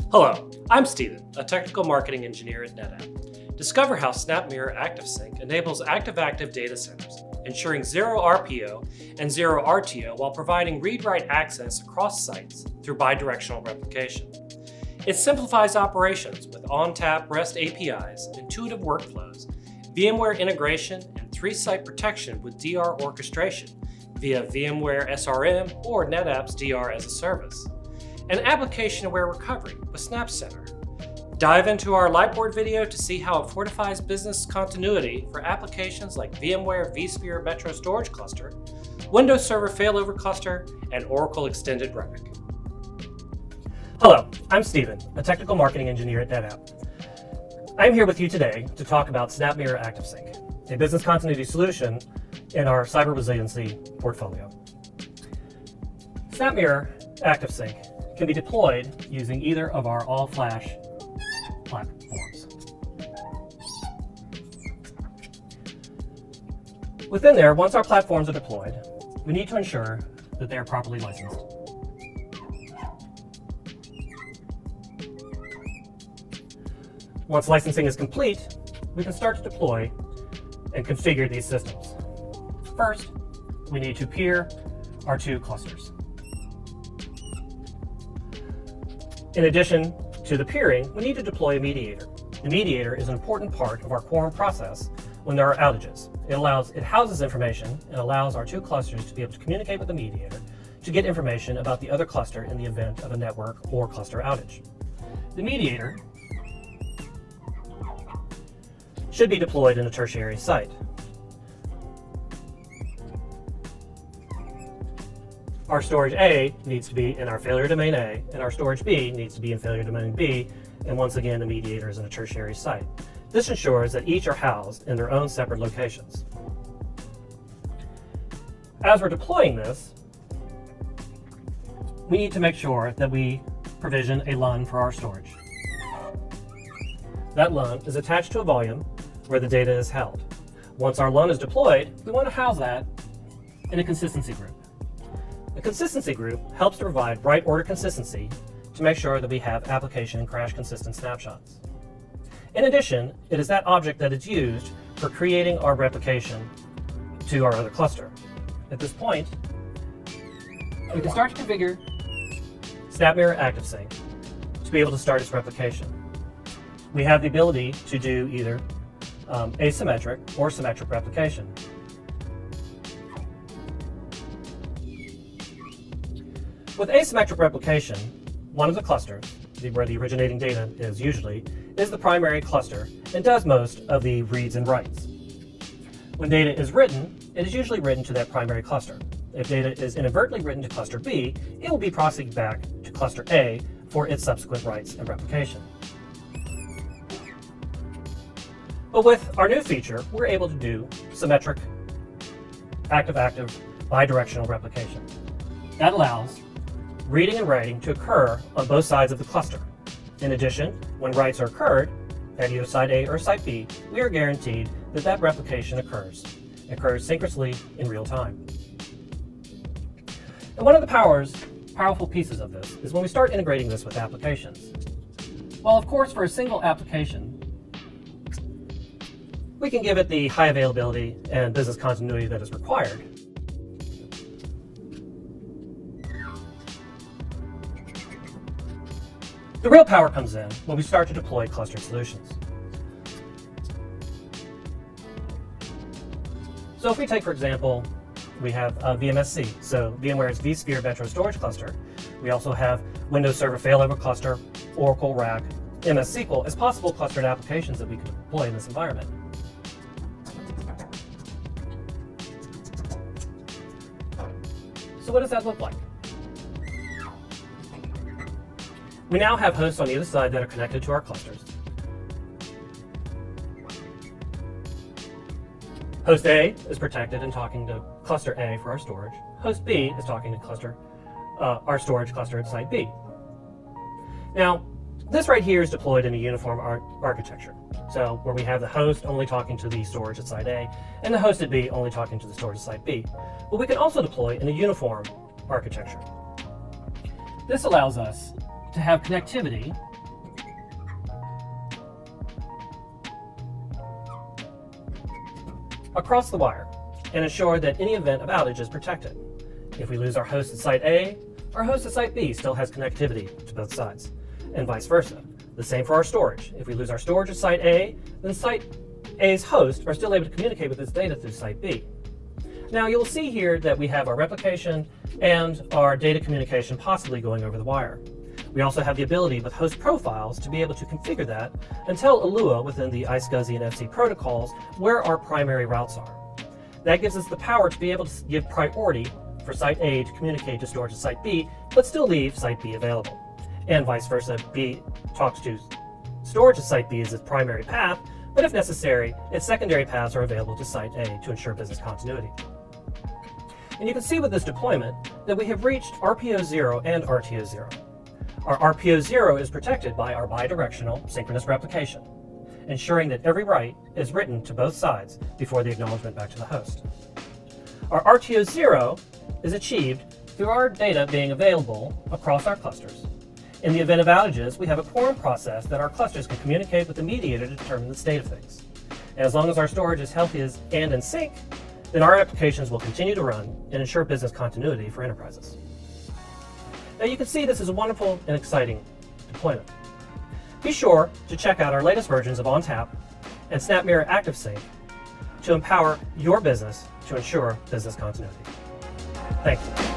Hello, I'm Steven, a technical marketing engineer at NetApp. Discover how SnapMirror ActiveSync enables active-active data centers, ensuring zero RPO and zero RTO while providing read-write access across sites through bidirectional replication. It simplifies operations with ONTAP REST APIs, intuitive workflows, VMware integration, and 3-site protection with DR orchestration via VMware SRM or NetApp's DR as a service, and application-aware recovery with SnapCenter. Dive into our Lightboard video to see how it fortifies business continuity for applications like VMware vSphere Metro Storage Cluster, Windows Server Failover Cluster, and Oracle Extended Rack. Hello, I'm Steven, a technical marketing engineer at NetApp. I'm here with you today to talk about SnapMirror ActiveSync, a business continuity solution in our cyber resiliency portfolio. SnapMirror ActiveSync can be deployed using either of our all-flash platforms. Within there, once our platforms are deployed, we need to ensure that they are properly licensed. Once licensing is complete, we can start to deploy and configure these systems. First, we need to peer our 2 clusters. In addition to the peering, we need to deploy a mediator. The mediator is an important part of our quorum process when there are outages. It houses information and allows our 2 clusters to be able to communicate with the mediator to get information about the other cluster in the event of a network or cluster outage. The mediator should be deployed in a tertiary site. Our storage A needs to be in our failure domain A, and our storage B needs to be in failure domain B, and once again, the mediator is in a tertiary site. This ensures that each are housed in their own separate locations. As we're deploying this, we need to make sure that we provision a LUN for our storage. That LUN is attached to a volume where the data is held. Once our LUN is deployed, we want to house that in a consistency group. A consistency group helps to provide write order consistency to make sure that we have application and crash consistent snapshots. In addition, it is that object that is used for creating our replication to our other cluster. At this point, we can start to configure SnapMirror ActiveSync to be able to start its replication. We have the ability to do either asymmetric or symmetric replication. With asymmetric replication, one of the clusters, where the originating data is usually, is the primary cluster and does most of the reads and writes. When data is written, it is usually written to that primary cluster. If data is inadvertently written to cluster B, it will be processed back to cluster A for its subsequent writes and replication. But with our new feature, we're able to do symmetric, active-active, bidirectional replication. That allows reading and writing to occur on both sides of the cluster. In addition, when writes are occurred at either site A or site B, we are guaranteed that that replication occurs synchronously in real time. And one of the powerful pieces of this is when we start integrating this with applications. While of course for a single application, we can give it the high availability and business continuity that is required. The real power comes in when we start to deploy clustered solutions. So if we take, for example, we have VMSC, so VMware's vSphere Metro Storage Cluster. We also have Windows Server Failover Cluster, Oracle RAC, MS SQL as possible clustered applications that we can deploy in this environment. So what does that look like? We now have hosts on either side that are connected to our clusters. Host A is protected and talking to cluster A for our storage. Host B is talking to our storage cluster at site B. Now, this right here is deployed in a uniform architecture. So where we have the host only talking to the storage at site A, and the host at B only talking to the storage at site B. But we can also deploy in a uniform architecture. This allows us to have connectivity across the wire and ensure that any event of outage is protected. If we lose our host at site A, our host at site B still has connectivity to both sides, and vice versa. The same for our storage. If we lose our storage at site A, then site A's hosts are still able to communicate with its data through site B. Now you'll see here that we have our replication and our data communication possibly going over the wire. We also have the ability with host profiles to be able to configure that and tell Alua within the iSCSI and FC protocols where our primary routes are. That gives us the power to be able to give priority for site A to communicate to storage at site B, but still leave site B available. And vice versa, B talks to storage at site B as its primary path, but if necessary, its secondary paths are available to site A to ensure business continuity. And you can see with this deployment that we have reached RPO 0 and RTO 0. Our RPO 0 is protected by our bidirectional synchronous replication, ensuring that every write is written to both sides before the acknowledgement back to the host. Our RTO 0 is achieved through our data being available across our clusters. In the event of outages, we have a quorum process that our clusters can communicate with the mediator to determine the state of things. And as long as our storage is healthy and in sync, then our applications will continue to run and ensure business continuity for enterprises. Now you can see this is a wonderful and exciting deployment. Be sure to check out our latest versions of ONTAP and SnapMirror ActiveSync to empower your business to ensure business continuity. Thank you.